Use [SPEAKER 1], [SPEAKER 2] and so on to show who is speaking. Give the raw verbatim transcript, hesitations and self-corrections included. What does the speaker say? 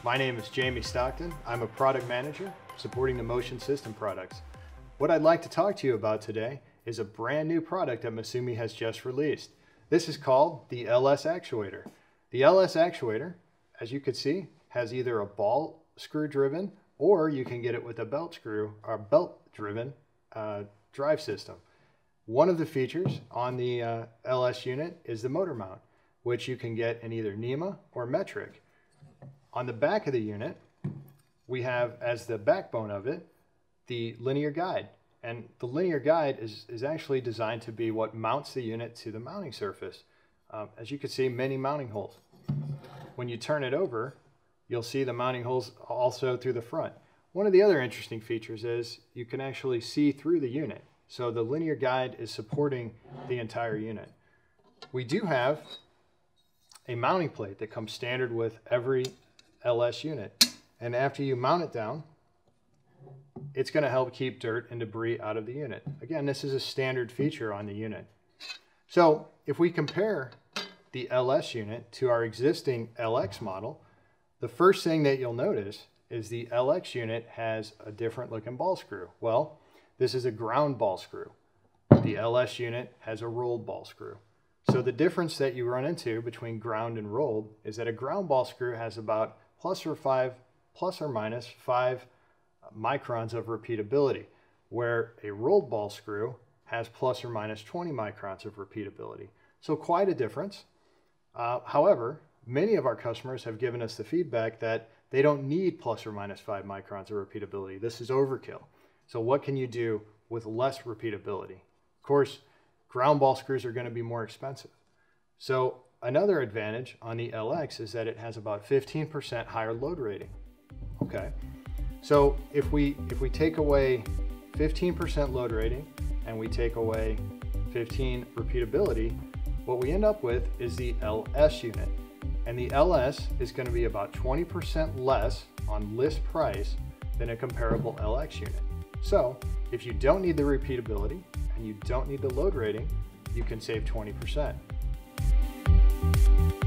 [SPEAKER 1] My name is Jamie Stockton. I'm a product manager supporting the Motion System products. What I'd like to talk to you about today is a brand new product that Masumi has just released. This is called the L S Actuator. The L S Actuator, as you can see, has either a ball screw driven or you can get it with a belt screw or belt driven uh, drive system. One of the features on the uh, L S unit is the motor mount, which you can get in either NEMA or metric. On the back of the unit, we have as the backbone of it, the linear guide. And the linear guide is, is actually designed to be what mounts the unit to the mounting surface. Um, as you can see, many mounting holes. When you turn it over, you'll see the mounting holes also through the front. One of the other interesting features is you can actually see through the unit. So the linear guide is supporting the entire unit. We do have a mounting plate that comes standard with every L S unit. And after you mount it down, it's going to help keep dirt and debris out of the unit. Again, this is a standard feature on the unit. So if we compare the L S unit to our existing L X model, the first thing that you'll notice is the L X unit has a different looking ball screw. Well, this is a ground ball screw. The L S unit has a rolled ball screw. So the difference that you run into between ground and rolled is that a ground ball screw has about plus or five, plus or minus five microns of repeatability, where a rolled ball screw has plus or minus twenty microns of repeatability. So quite a difference. Uh, however, many of our customers have given us the feedback that they don't need plus or minus five microns of repeatability. This is overkill. So what can you do with less repeatability? Of course, ground ball screws are going to be more expensive. So another advantage on the L X is that it has about fifteen percent higher load rating. Okay, so if we if we take away fifteen percent load rating and we take away fifteen repeatability, what we end up with is the L S unit. And the L S is going to be about twenty percent less on list price than a comparable L X unit. So if you don't need the repeatability and you don't need the load rating, you can save twenty percent.